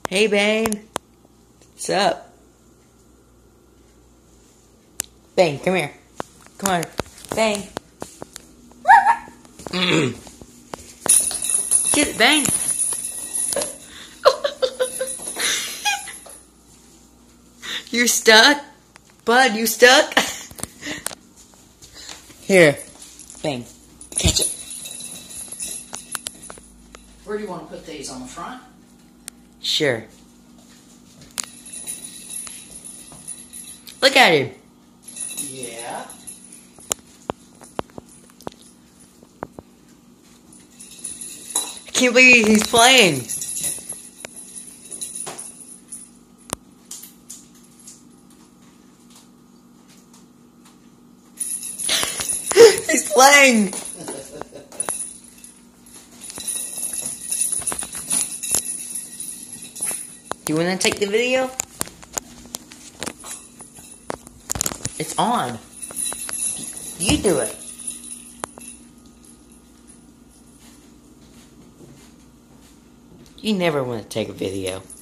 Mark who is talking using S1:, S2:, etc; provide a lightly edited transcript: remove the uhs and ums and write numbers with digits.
S1: Hey, Bane. What's up? Bane, come here. Come on. Bane. Get it, Bane. You're stuck? Bud, you stuck? Here. Bane. Catch it.
S2: Where do you want to put these? On the front?
S1: Sure. Look at him.
S2: Yeah.
S1: I can't believe he's playing. He's playing. Do you want to take the video? It's on. You do it. You never want to take a video.